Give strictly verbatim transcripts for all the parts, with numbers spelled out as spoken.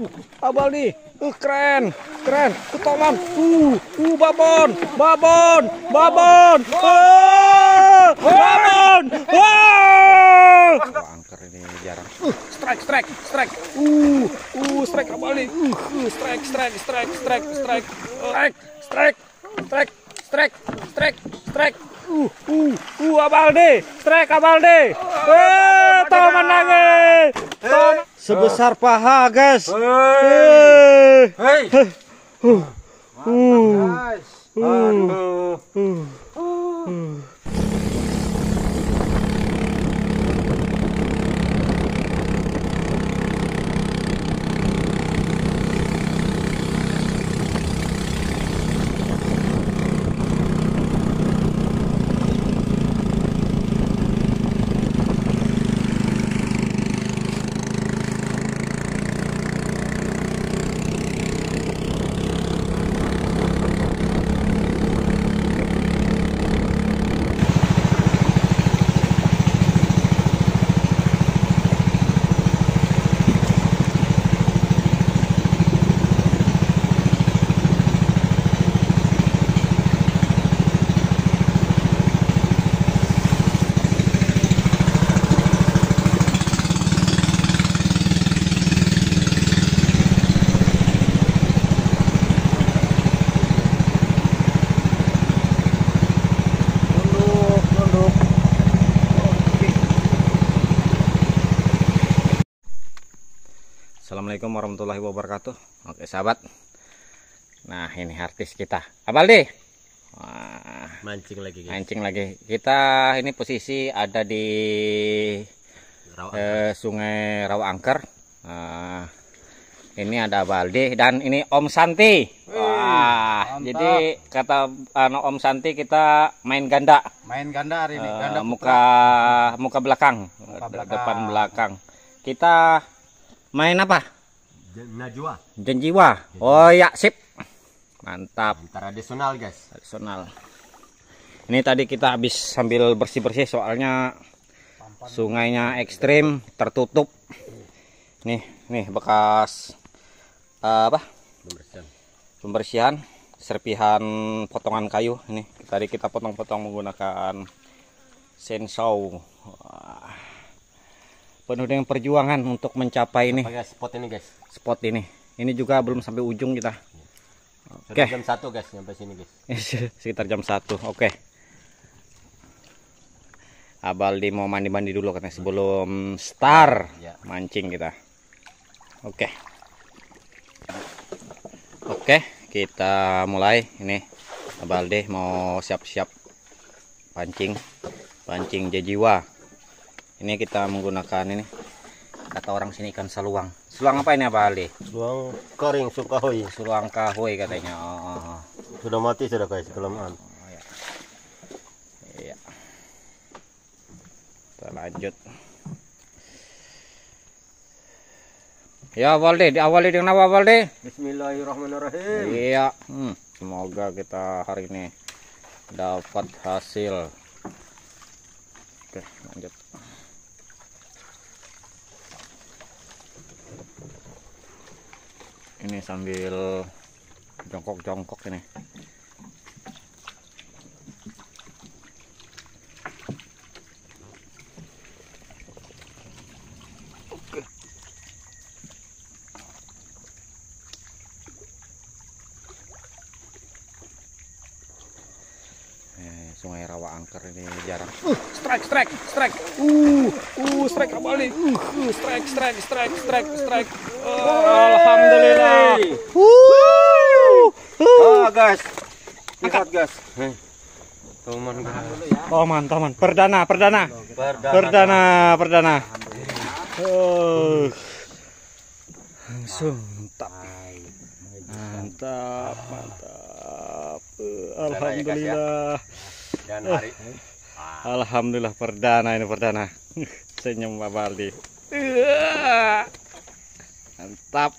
Abal nih, uh, keren, keren, ketongan, uh, uh, babon, babon, babon, uh, babon, uh. Angker ini jarang. Uh, strike, strike, strike, uh, uh, strike abal nih, uh, uh, strike, strike, strike, strike, strike, strike, strike, strike, strike, strike, strike, uh, uh, uh, abal nih, strike abal nih, eh, Toman lagi, Toman. Sebesar paha, guys. Hei. Hei. Uh. Uh. Uh. Uh. Uh. Assalamualaikum warahmatullahi wabarakatuh. Oke sahabat, nah ini artis kita Abaldi. Wah, mancing lagi guys. Mancing lagi kita. Ini posisi ada di Rawa eh, Sungai Rawa Angker. Nah, ini ada Abaldi dan ini Om Santi. Wah, mantap. Jadi kata ano, Om Santi kita main ganda. Main ganda hari ini. Ganda uh, muka muka belakang, muka belakang, depan belakang. Kita main apa? Najwa. Janjiwa. Oh ya, sip. Mantap. Tradisional, guys. Tradisional. Ini tadi kita habis sambil bersih-bersih soalnya sungainya ekstrim, tertutup. Nih, nih bekas uh, apa? Pembersihan. Pembersihan, serpihan potongan kayu. Ini tadi kita potong-potong menggunakan chainsaw. Wah. Penuh dengan perjuangan untuk mencapai ini. Guys, spot ini guys. Spot ini. Ini juga belum sampai ujung kita. Oke. Okay. Jam satu guys sampai sini guys. Sekitar jam satu. Oke. Okay. Abaldi mau mandi-mandi dulu karena sebelum start ya, mancing kita. Oke. Okay. Oke, okay, kita mulai. Ini Abaldi mau siap-siap pancing. Pancing jejiwa. Ini kita menggunakan ini, kata orang sini ikan saluang. Saluang apa ini apa Ali? Saluang kering, kahoy. Saluang kahoy katanya. Oh, oh. Sudah mati sudah guys, kelamaan. Oh, ya. Iya. Kita lanjut. Ya Walde, diawali dengan apa Walde? Bismillahirrahmanirrahim. Iya. Hmm, semoga kita hari ini dapat hasil. Oke, lanjut. Ini sambil jongkok-jongkok ini. Oke. Eh, Sungai Rawa Angker ini jarang. Uh, strike, strike, strike. Uh, uh, strike kembali. Uh, uh, strike, strike, strike, strike, strike. Uh, Alhamdulillah. Uh, uh. Ah, guys. Lihat guys. Toman guys. Toman, toman. Perdana, perdana. Perdana, perdana. Oh. Langsung mantap. Mantap, mantap. Uh, Alhamdulillah. Dan hari ini. Alhamdulillah perdana ini perdana. Senyum Abaldi. Uh. Mantap.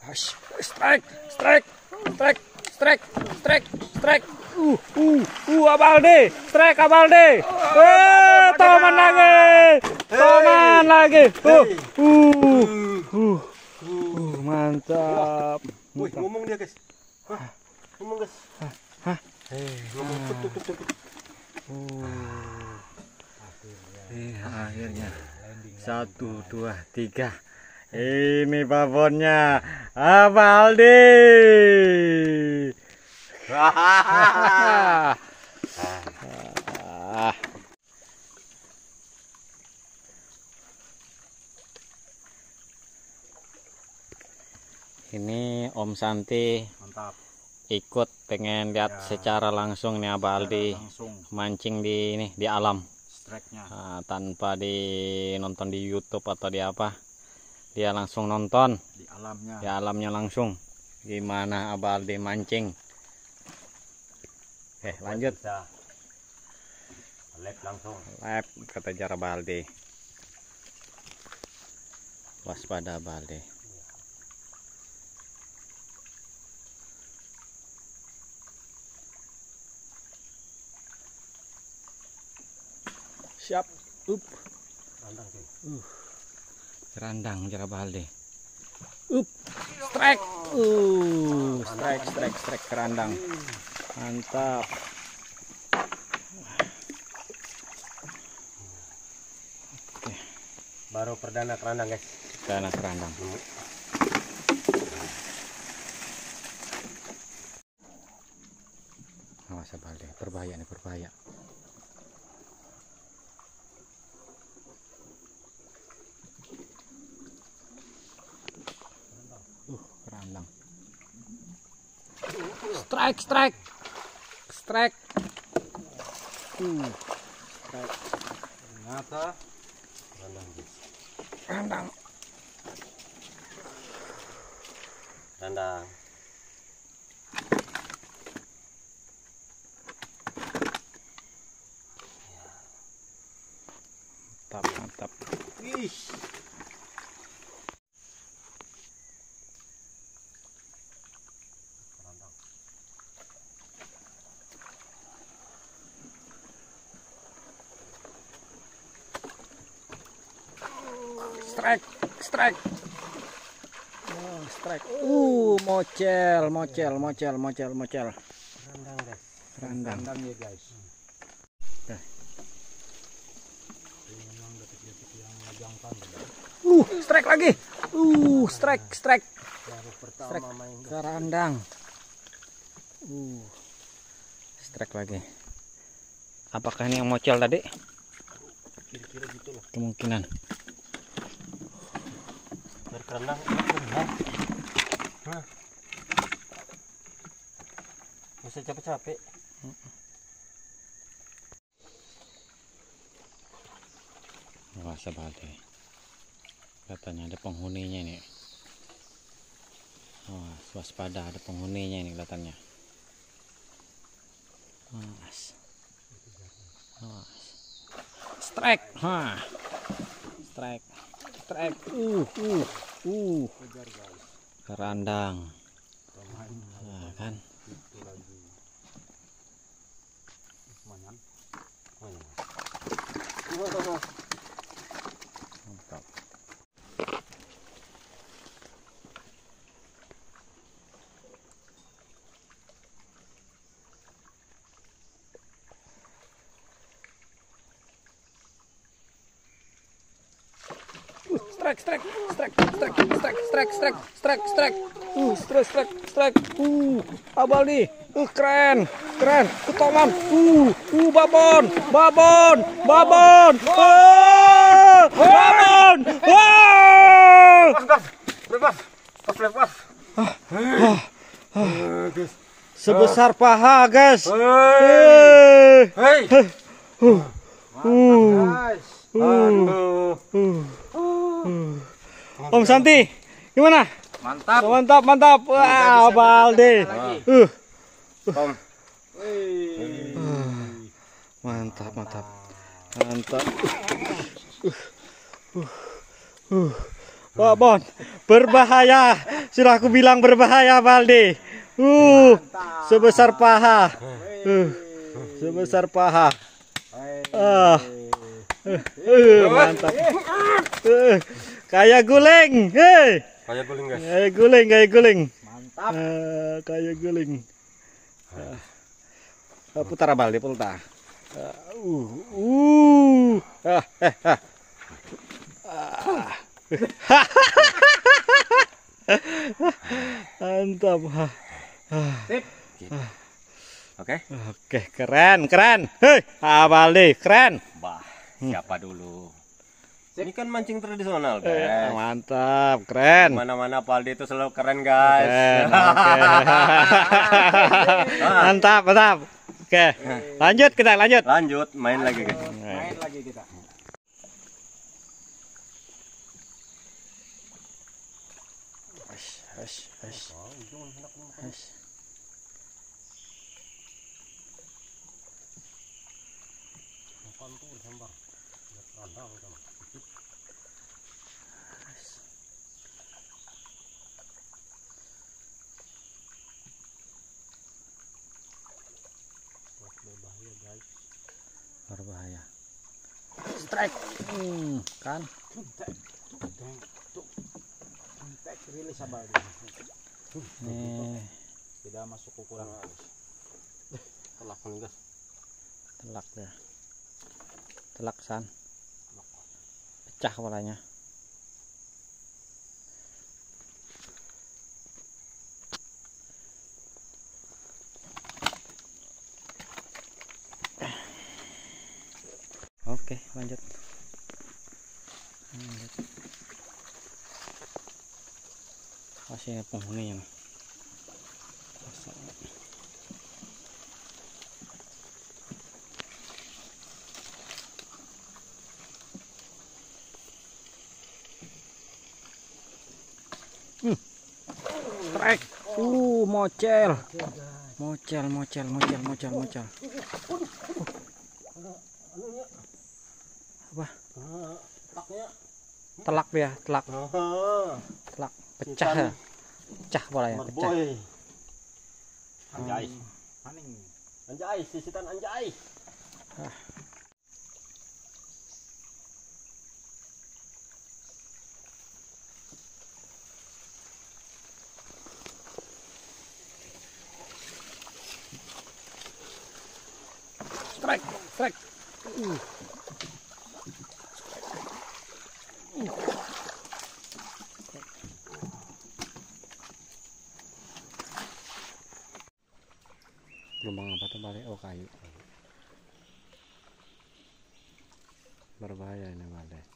Strike, strike, strike, strike, strike, strike. Uh, uh, uh, Abaldi, strike Abaldi. Eh, Toman lagi, Toman lagi. Uh, uh, uh, uh, mantap. Wih, ngomong dia guys. Hah, ngomong guys. Hah, eh, ngomong tuh tuh tuh tuh. Uh, eh, akhirnya satu, dua, tiga. Ini babonnya Abaldi. Ini Om Santi Mantap. Ikut pengen lihat ya, secara langsung nih Abaldi mancing di ini di alam. Nah, tanpa di nonton di YouTube atau di apa. Dia langsung nonton di alamnya, di alamnya langsung gimana Abaldi mancing. Oke, lanjut. Live langsung. Live kata Jar Abaldi. Waspada Abaldi. Siap. Up. Randang sih. Uh. Randang Jar Abaldi. Up. Strike. Uh, strike strike strike kerandang. Mantap. Oke. Baru perdana kerandang guys. Perdana kerandang. Awas Abaldi, berbahaya nih, berbahaya. Kerandang. Strike, strike, strike. Uh, strike. Ternyata kerandang. Kerandang. Kerandang. Mantap, mantap. Ih. Strike, strike, oh, strike. Uh, mocel, mocel, mocel, mocel, mocel. Randang guys. Randang. Randang ya guys. Okay. Uh, strike lagi. Uh, strike, strike. Baru pertama Strike main kerandang. Uh, strike lagi. Apakah ini yang mocel tadi? Kira-kira gitu loh. Kemungkinan. Kerandang benar. Nah. Nggak usah capek-capek. Awas Abaldi. Katanya ada penghuninya nih. Awas, waspada, ada penghuninya ini kelihatannya. Awas. Awas. Strike. Hah. Strike. Strike. Uh, uh, uh. Kerandang. Nah, kan. Mantap. Strike, strike, strike, strike, strike, strike, strike, strike, strike, uh, strike, strike, strike, uh, Abaldi, uh, keren, keren, Toman, uh, uh, babon, babon, babon, uh, babon, uh, Lepas, lepas, lepas. sebesar paha guys, Hei, hei, uh, guys, uh, Om Santi, gimana? mantap, Mantap, mantap. Wah, Abaldi. Uh. Om. Mantap, mantap. Mantap. Uh. Uh. Uh. Babon berbahaya sudah aku bilang berbahaya Baldi. Uh, sebesar paha. Uh, sebesar paha. Ah. Uh, uh, mantap. Uh, kayak guling. Hei. Kayak guling guys. Kayak guling, kayak guling. Mantap. Uh, kayak guling. Uh, putar Baldi, putar. Uh, uh, uh, eh, ah. Ah. Mantap. Sip. Oke. Oke, keren, keren. Hei, Baldi, keren. Bah, siapa dulu? Ini kan mancing tradisional, guys. Eh, mantap, keren. Mana-mana Baldi itu selalu keren, guys. Keren, okay. Mantap, mantap. Oke, lanjut kita, lanjut. Lanjut, main lagi, guys. Main lagi kita. Hush, hush, hush. Berbahaya. Strike. Hmm, kan? Rilis abal. Nih, Tidak masuk ukuran. Telak nih, guys. telak ya. Telak san. Pecah kepalanya. Oke, lanjut. Lanjut. Masih penghuninya. Hmm. Strike. Uh, mocel. Mocel, mocel, mocel, mocel, mocel. Apa? Telak dia, telak. Telak, pecah ya. Pecah bolanya, pecah. Anjay. Paning. Anjay, sisitan anjay. Ah. Strike, strike. Uh. Gelombang apa tuh balik? Oh, kayu. Berbahaya ini balik.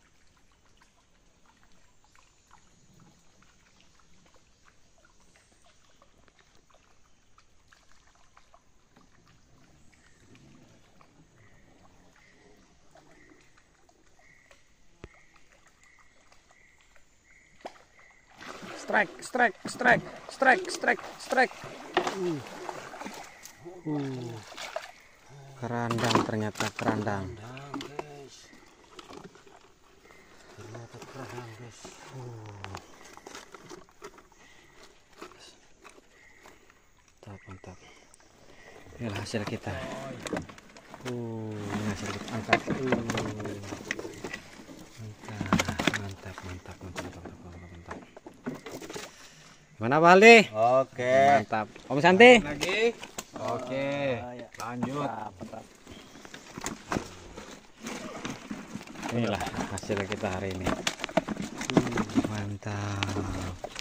Strike, strike, strike, strike, strike, strike. Uh. Uh. Kerandang, ternyata kerandang. Ternyata kerandang, guys. Uh. Mantap, mantap. Inilah hasil kita. Uh, ini hasil kita angkat. Uh. Mantap, mantap, mantap, mantap, mantap, mantap, mantap. Gimana Baldi? Oke. Mantap. Om Santi? Lagi. Oke. Lanjut. Mantap, mantap. Inilah hasil kita hari ini. Uh, mantap.